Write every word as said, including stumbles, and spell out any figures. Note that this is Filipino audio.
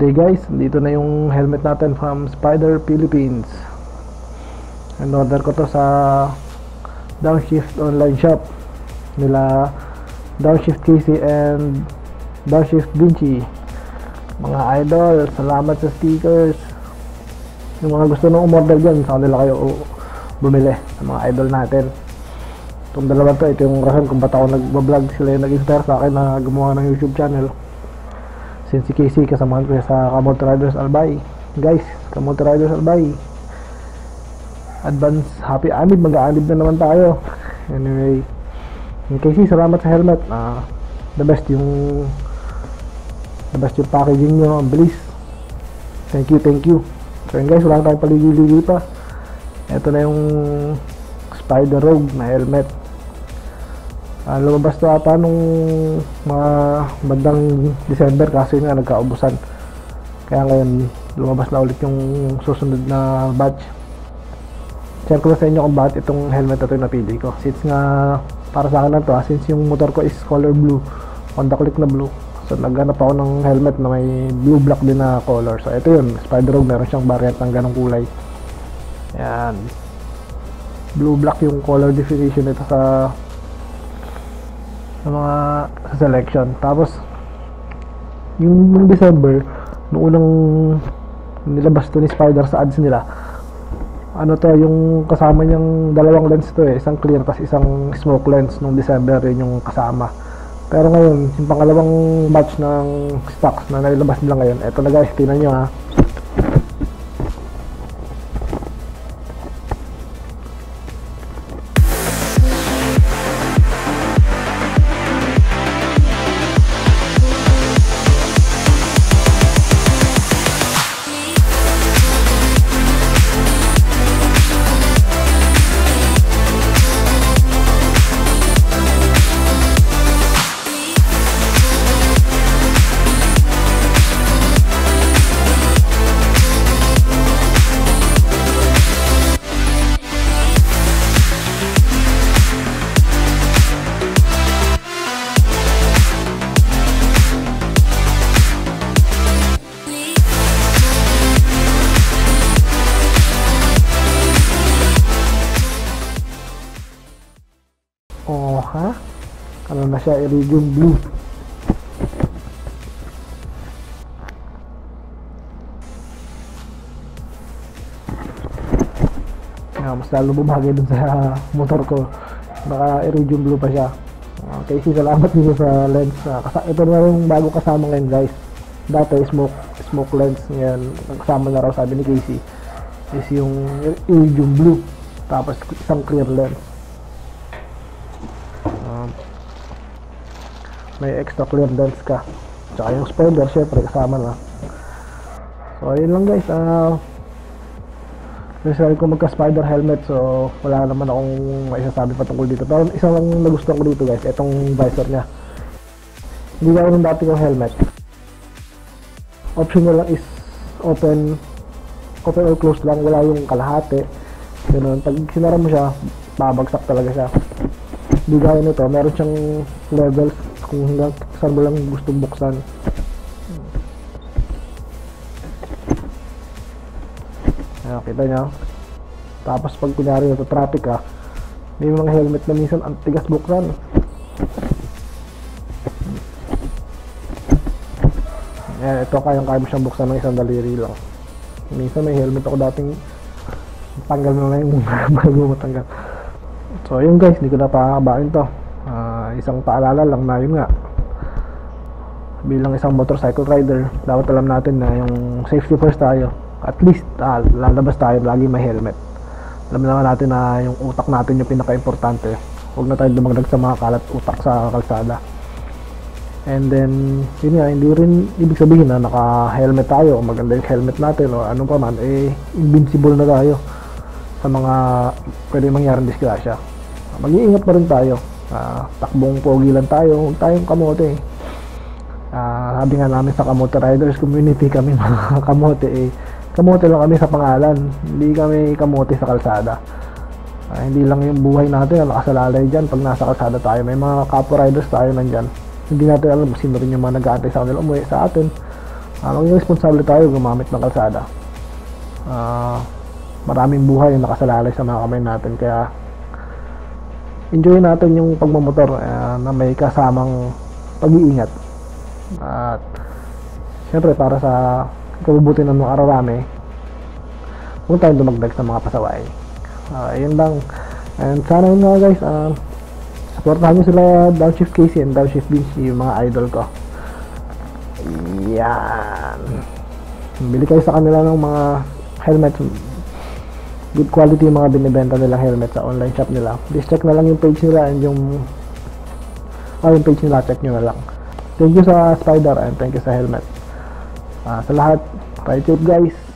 Today guys, dito na yung helmet natin from Spider Philippines. In-order ko to sa Downshift online shop nila Downshift K C and Downshift Vinci. Mga idol, salamat sa stickers. Yung mga gusto nang umorder dyan, sa kanila kayo bumili, sa mga idol natin. Itong dalawa to, ito yung rason kung ba't ako nag-vlog. Sila yung nag-inspire sa akin na gumawa ng YouTube channel. Since si K C, kasamahan ko sa Kamote Riders Albay. Guys, Kamote Riders Albay, advance happy anib, mag-aanib na naman tayo. Anyway, yung K C, salamat sa helmet. uh, The best yung The best yung packaging nyo, ang bilis. Thank you, thank you. So yun guys, wala tayong paligid-ligid pa. Ito na yung Spider Rogue na helmet. Uh, lumabas to ata nung mga bandang December, kasi nga nagkaubusan. Kaya ngayon lumabas na ulit yung susunod na batch. Share ko na sa inyo kung bakit itong helmet na ito yung napili ko. Since nga para sa akin na to, ah, since yung motor ko is color blue, Honda Click na blue, so naghanap ako ng helmet na may blue black din na color. So ito yun, Spider Rogue, meron siyang variant ng ganong kulay. Yan, blue black yung color definition nito sa sa mga sa selection. Tapos yung, yung December, noong unang nilabas to ni Spider sa ads nila, ano to, yung kasama niyang dalawang lens to eh, isang clear tas isang smoke lens. Nung December yun yung kasama. Pero ngayon, yung pangalawang batch ng stocks na nilabas nila ngayon, eto na guys, tingnan nyo ha. Oh, ha? Ano na siya, iridium blue. Yeah, mas lalo bumagay dun sa motor ko. Naka iridium blue pa siya. Okay, si salamat dito sa lens. Uh, ito na yung bago kasama ngayon guys. Dati smoke smoke lens. Ngayon, kasama na raw, sabi ni K C, is yung iridium blue. Tapos isang clear lens. May extra clear lens ka, tsaka yung spoiler syempre kasama na. So ayun lang guys, uh, necessary ko magka spider helmet, so wala naman akong maisasabi patungkol dito. Pero isang lang nagustuhan ko dito guys, itong visor nya. Hindi gaya ng dati kong helmet, option lang is open open or close lang, wala yung kalahati ganun. Pag sinara mo siya, babagsak talaga siya. Hindi gaya nito, meron siyang levels kung hanggang saan mo lang gustong buksan. Ayan, kita nyo. Tapos pag kunyari ito traffic ka, may mga helmet na minsan ang tigas buksan. Ayan, ito kayang kaya mo siyang buksan ng isang daliri lang. Minsan may helmet ako dating tanggal na lang yung bago matanggal. So yun guys, hindi ko na pakakabain to. Uh, isang paalala lang na yun nga, bilang isang motorcycle rider, dapat alam natin na yung safety first tayo. At least uh, lalabas tayo, lagi may helmet. Alam naman natin na yung utak natin yung pinaka-importante. Huwag na tayo dumagdag sa mga kalat utak sa kalsada. And then yun nga, hindi rin ibig sabihin na naka-helmet tayo, maganda yung helmet natin o anong pa man, eh invincible na tayo sa mga pwede mangyaring disgrasya. Mag-iingat pa rin tayo. Uh, takbong pogi lang tayo, huwag tayong kamote. Uh, sabi nga namin sa Kamote Riders community, kami mga kamote eh, kamote lang kami sa pangalan, hindi kami kamote sa kalsada. Uh, hindi lang yung buhay natin na nakasalalay dyan pag nasa kalsada tayo. May mga kapwa riders tayo nandyan, hindi natin alam kung sino rin yung mga nag-aantay sa kanila umuwi sa atin, o Uh, maging responsable tayo gumamit ng kalsada. Uh, maraming buhay yung nakasalalay sa mga kamay natin, kaya enjoy natin yung pagmamotor uh, na may kasamang pag-iingat. At syempre para sa kabubuti ng mga ararami, huwag tayong dumagdag sa mga pasaway. Uh, yun lang. And sana yun nga guys, uh, supportahan nyo sila Downshift Casey and Downshift Vinci, yung mga idol ko. Yan. Bili kayo sa kanila ng mga helmet. Good quality yung mga binibenta nilang helmet sa online shop nila. Please check na lang yung page nila and yung oh, yung page nila, check nyo na lang. Thank you sa Spider and thank you sa helmet. Uh, sa lahat, ride safe guys.